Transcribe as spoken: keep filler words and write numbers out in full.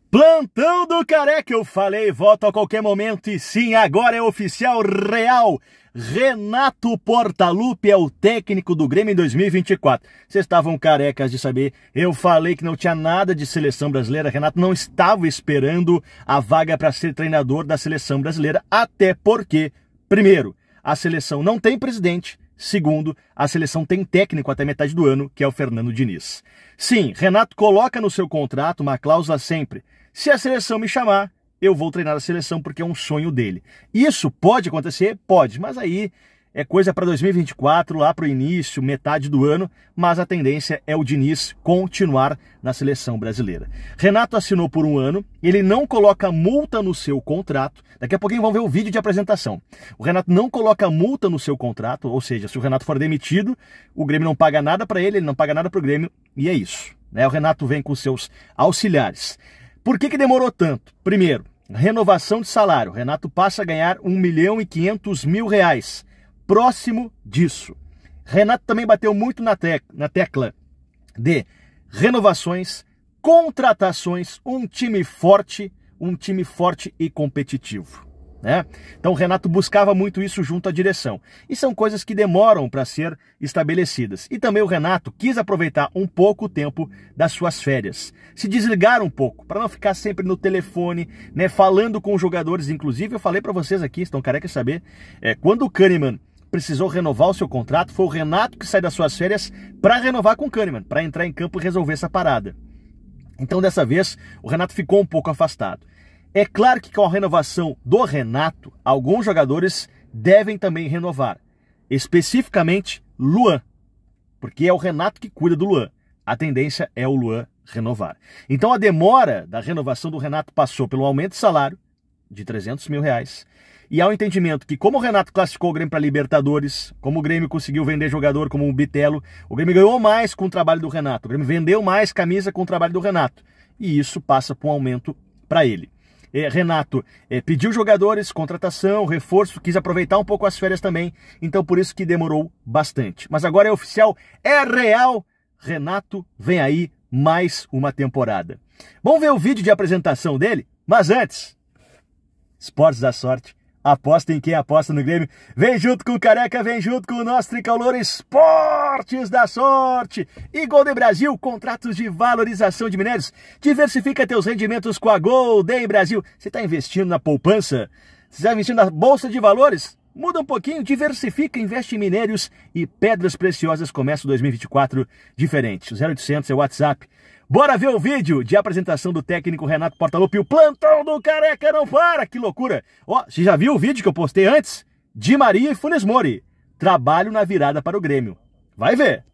Plantão do Careca, eu falei, volto a qualquer momento e sim, agora é oficial, real. Renato Portaluppi é o técnico do Grêmio em dois mil e vinte e quatro. Vocês estavam carecas de saber, eu falei que não tinha nada de seleção brasileira. Renato não estava esperando a vaga para ser treinador da seleção brasileira, até porque, primeiro, a seleção não tem presidente. Segundo, a seleção tem técnico até metade do ano, que é o Fernando Diniz. Sim, Renato coloca no seu contrato uma cláusula sempre: se a seleção me chamar, eu vou treinar a seleção porque é um sonho dele. Isso pode acontecer? Pode, mas aí é coisa para dois mil e vinte e quatro, lá para o início, metade do ano, mas a tendência é o Diniz continuar na seleção brasileira. Renato assinou por um ano, ele não coloca multa no seu contrato. Daqui a pouquinho vão ver o vídeo de apresentação. O Renato não coloca multa no seu contrato, ou seja, se o Renato for demitido, o Grêmio não paga nada para ele, ele não paga nada para o Grêmio, e é isso. Né? O Renato vem com seus auxiliares. Por que que demorou tanto? Primeiro, renovação de salário. O Renato passa a ganhar um milhão e quinhentos mil reais. Próximo disso. Renato também bateu muito na, tec na tecla de renovações, contratações, um time forte, um time forte e competitivo. Né? Então o Renato buscava muito isso junto à direção. E são coisas que demoram para ser estabelecidas. E também o Renato quis aproveitar um pouco o tempo das suas férias. Se desligar um pouco, para não ficar sempre no telefone, né, falando com os jogadores. Inclusive eu falei para vocês aqui, estão carecas de saber, é, quando o Kahneman precisou renovar o seu contrato, foi o Renato que sai das suas férias para renovar com o Kahneman, para entrar em campo e resolver essa parada. Então dessa vez o Renato ficou um pouco afastado. É claro que com a renovação do Renato, alguns jogadores devem também renovar. Especificamente Luan, porque é o Renato que cuida do Luan. A tendência é o Luan renovar. Então a demora da renovação do Renato passou pelo aumento de salário de trezentos mil reais. E ao entendimento que, como o Renato classificou o Grêmio para Libertadores, como o Grêmio conseguiu vender jogador como o Bitelo, o Grêmio ganhou mais com o trabalho do Renato. O Grêmio vendeu mais camisa com o trabalho do Renato. E isso passa por um aumento para ele. É, Renato é, pediu jogadores, contratação, reforço, quis aproveitar um pouco as férias também, então por isso que demorou bastante. Mas agora é oficial, é real, Renato vem aí mais uma temporada. Vamos ver o vídeo de apresentação dele? Mas antes, Esportes da Sorte, aposta em quem aposta no Grêmio, vem junto com o Careca, vem junto com o nosso tricolor Esportes da Sorte. E Golden Brasil, contratos de valorização de minérios. Diversifica teus rendimentos com a Golden Brasil. Você está investindo na poupança? Você está investindo na Bolsa de Valores? Muda um pouquinho, diversifica, investe em minérios e pedras preciosas. Começa o dois mil e vinte e quatro diferente. O zero oitocentos é o WhatsApp. Bora ver o vídeo de apresentação do técnico Renato Portaluppi. O plantão do Careca não para, que loucura. Ó, você já viu o vídeo que eu postei antes? Di Maria e Funes Mori. Trabalho na virada para o Grêmio. Vai ver.